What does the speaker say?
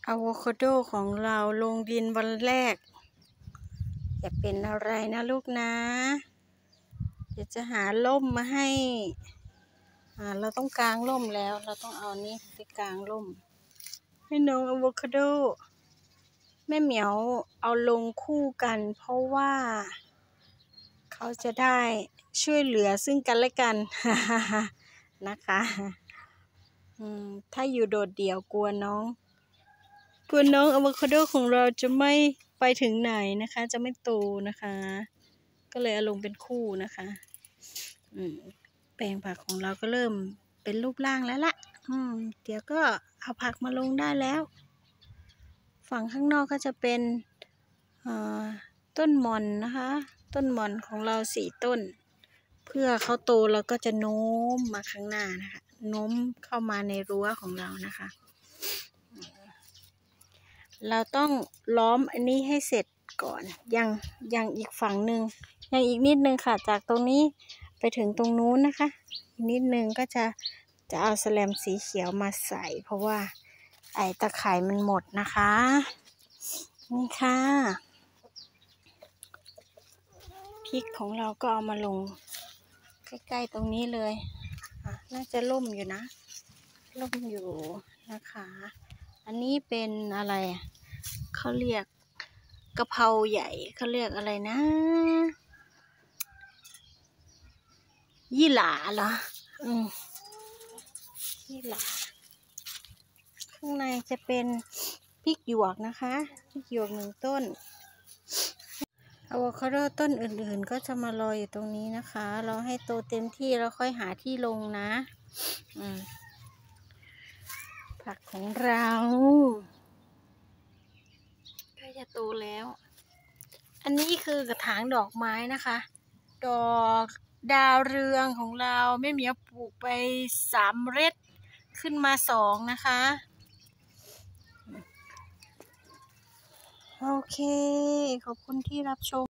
อะโวคาโดของเราลงดินวันแรกจะเป็นอะไรนะลูกนะเดี๋ยวจะหาร่มมาให้เราต้องกางร่มแล้วเราต้องเอานี้ไปกางร่มให้น้องอะโวคาโดแม่เหมียวเอาลงคู่กันเพราะว่าเขาจะได้ช่วยเหลือซึ่งกันและกัน นะคะถ้าอยู่โดดเดี่ยวกลัวน้องอะโวคาโดของเราจะไม่ไปถึงไหนนะคะจะไม่โตนะคะก็เลยเอาลงเป็นคู่นะคะแปลงผักของเราก็เริ่มเป็นรูปร่างแล้วล่ะเดี๋ยวก็เอาผักมาลงได้แล้วฝั่งข้างนอกก็จะเป็นต้นหม่อนนะคะต้นหม่อนของเรา4 ต้นเพื่อเขาโตเราก็จะโน้มมาข้างหน้านะคะโน้มเข้ามาในรั้วของเรานะคะเราต้องล้อมอันนี้ให้เสร็จก่อนยังอีกฝั่งหนึ่งยังอีกนิดนึงค่ะจากตรงนี้ไปถึงตรงนู้นนะคะอีกนิดนึงก็จะเอาแสแลมสีเขียวมาใส่เพราะว่าไอ้ตะข่ายมันหมดนะคะนี่ค่ะพริกของเราก็เอามาลงใกล้ๆตรงนี้เลยน่าจะล่มอยู่นะล่มอยู่นะคะอันนี้เป็นอะไรเขาเรียกกะเพราใหญ่เขาเรียกอะไรนะยี่หร่าเหรอยี่หร่าข้างในจะเป็นพริกหยวกนะคะพริกหยวก1 ต้นอะโวคาโดต้นอื่นๆก็จะมารออยู่ตรงนี้นะคะเราให้โตเต็มที่แล้วค่อยหาที่ลงนะผักของเราใกล้จะโตแล้วอันนี้คือกระถางดอกไม้นะคะดอกดาวเรืองของเราแม่เหมียวปลูกไป3 เมล็ดขึ้นมา2นะคะโอเคขอบคุณที่รับชม